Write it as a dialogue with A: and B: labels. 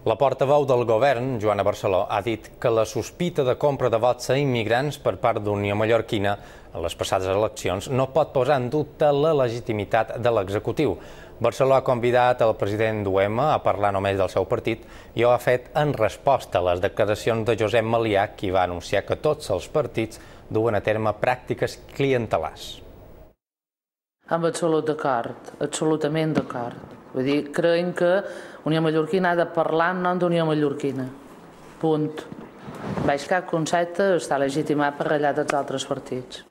A: La portaveu del govern, Joana Barceló, ha dit que la sospita de compra de vots a immigrants per part d'Unió Mallorquina en les passades eleccions no pot posar en dubte la legitimitat de l'executiu. Barceló ha convidat el president d'UEM a parlar només del seu partit i ho ha fet en resposta a les declaracions de Josep Malià, qui va anunciar que tots els partits duen a terme pràctiques clientelars.
B: Amb absolut d'acord, absolutament d'acord. Vull dir, creiem que Unió Mallorquina ha de parlar en nom d'Unió Mallorquina. Punt. Baix cap concepte està legitimat per allà dels altres partits.